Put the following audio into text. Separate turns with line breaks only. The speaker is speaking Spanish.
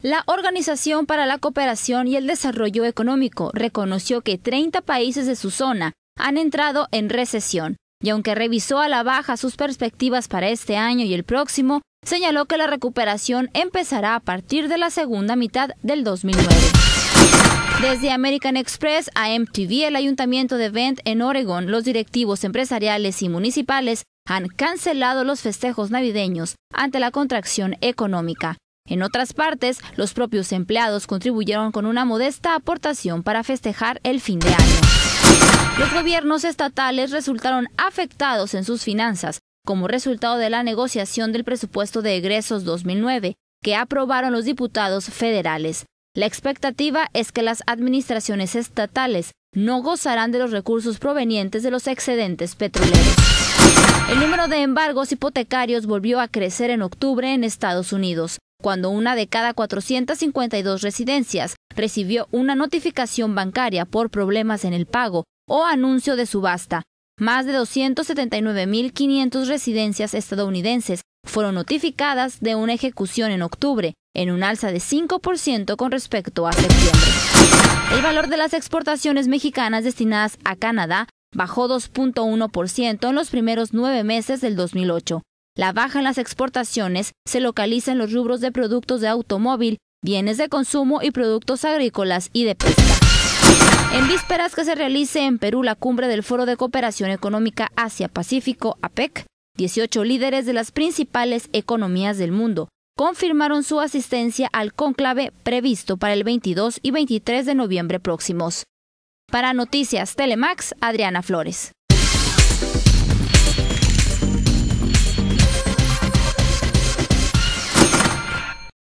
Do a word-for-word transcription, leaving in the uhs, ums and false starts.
La Organización para la Cooperación y el Desarrollo Económico reconoció que treinta países de su zona han entrado en recesión, y aunque revisó a la baja sus perspectivas para este año y el próximo, señaló que la recuperación empezará a partir de la segunda mitad del dos mil nueve. Desde American Express a M T V, el Ayuntamiento de Bend, en Oregón, los directivos empresariales y municipales han cancelado los festejos navideños ante la contracción económica. En otras partes, los propios empleados contribuyeron con una modesta aportación para festejar el fin de año. Los gobiernos estatales resultaron afectados en sus finanzas como resultado de la negociación del presupuesto de egresos dos mil nueve, que aprobaron los diputados federales. La expectativa es que las administraciones estatales no gozarán de los recursos provenientes de los excedentes petroleros. El número de embargos hipotecarios volvió a crecer en octubre en Estados Unidos, cuando una de cada cuatrocientas cincuenta y dos residencias recibió una notificación bancaria por problemas en el pago o anuncio de subasta. Más de doscientas setenta y nueve mil quinientas residencias estadounidenses fueron notificadas de una ejecución en octubre, en un alza de cinco por ciento con respecto a septiembre. El valor de las exportaciones mexicanas destinadas a Canadá bajó dos punto uno por ciento en los primeros nueve meses del dos mil ocho. La baja en las exportaciones se localiza en los rubros de productos de automóvil, bienes de consumo y productos agrícolas y de pesca. En vísperas que se realice en Perú la cumbre del Foro de Cooperación Económica Asia-Pacífico, A P E C, dieciocho líderes de las principales economías del mundo confirmaron su asistencia al cónclave previsto para el veintidós y veintitrés de noviembre próximos. Para Noticias Telemax, Adriana Flores.